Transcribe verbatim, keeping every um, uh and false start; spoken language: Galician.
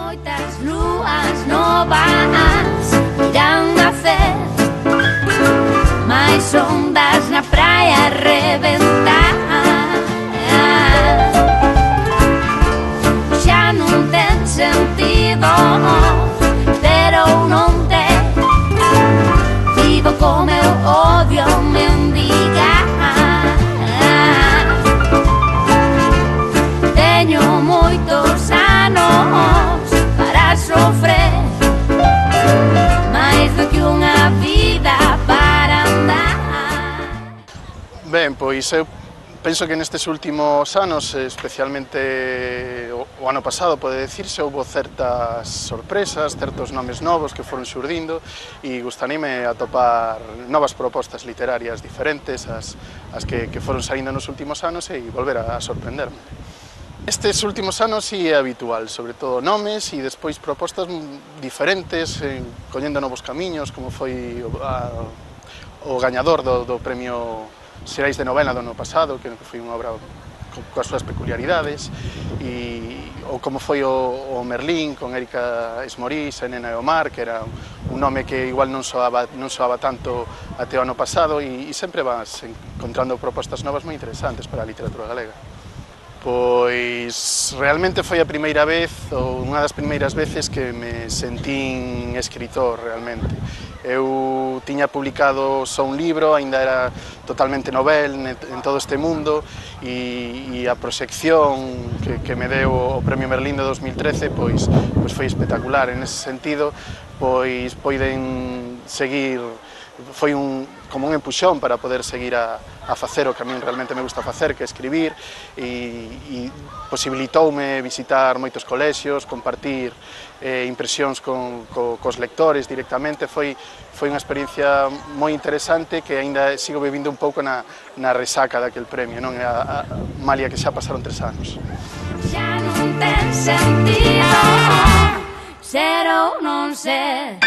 moitas lúas novas irán nacer, máis ondas na praia reventar. Xa non ten sentido ter ou non ter, vivo co meu odio mendigar. Teño moitos anos para sofrer, máis do que unha vida para andar. Ben, pois eu penso que nestes últimos anos, especialmente o ano pasado, pode decirse, houve certas sorpresas, certos nomes novos que foron xurdindo e gustaríame atopar novas propostas literarias diferentes, as, as que, que foron saindo nos últimos anos e volver a, a sorprenderme. Estes últimos anos sí é habitual, sobre todo nomes e despois propostas diferentes, eh, collendo novos camiños, como foi o, a, o gañador do, do premio Xerais de novela do ano pasado, que foi unha obra coas súas peculiaridades, e, ou como foi o, o Merlín, con Érica Esmorís e Nena e o Mar, que era un nome que igual non soaba, non soaba tanto até o ano pasado, e, e sempre vas encontrando propostas novas moi interesantes para a literatura galega. Pois realmente foi a primeira vez, ou unha das primeiras veces que me sentín escritor realmente. Eu tiña publicado só un libro, aínda era totalmente novel en todo este mundo, e, e a proxección que, que me deu o Premio Merlín de dos mil trece pois, pois foi espectacular. En ese sentido, pois poiden seguir, foi un, como un empuxón para poder seguir a, a facer o que a min realmente me gusta facer, que é escribir, e, e posibilitoume visitar moitos colexios, compartir eh, impresións con, co, cos lectores directamente. Foi, foi unha experiencia moi interesante que aínda sigo vivindo un pouco na, na resaca daquel premio, non? A, a, malia que xa pasaron tres anos. Xa non ten sentido ser ou non ser.